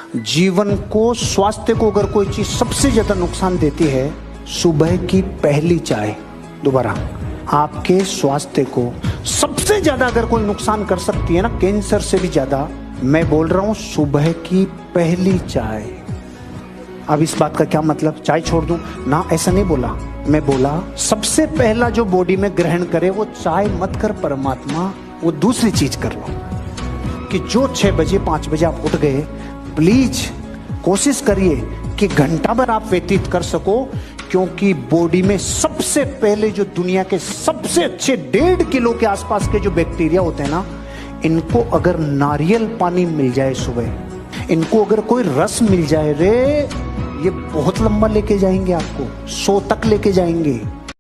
जीवन को, स्वास्थ्य को अगर कोई चीज सबसे ज्यादा नुकसान देती है, सुबह की पहली चाय। दोबारा, आपके स्वास्थ्य को सबसे ज्यादा अगर कोई नुकसान कर सकती है ना, कैंसर से भी ज्यादा, मैं बोल रहा हूं सुबह की पहली चाय। अब इस बात का क्या मतलब, चाय छोड़ दूं ना, ऐसा नहीं बोला। मैं बोला सबसे पहला जो बॉडी में ग्रहण करे वो चाय मत कर परमात्मा, वो दूसरी चीज कर लो। कि जो 6 बजे 5 बजे आप उठ गए, प्लीज कोशिश करिए कि घंटा भर आप व्यतीत कर सको, क्योंकि बॉडी में सबसे पहले जो दुनिया के सबसे अच्छे 1.5 किलो के आसपास के जो बैक्टीरिया होते हैं ना, इनको अगर नारियल पानी मिल जाए सुबह, इनको अगर कोई रस मिल जाए रे, ये बहुत लंबा लेके जाएंगे आपको, 100 तक लेके जाएंगे।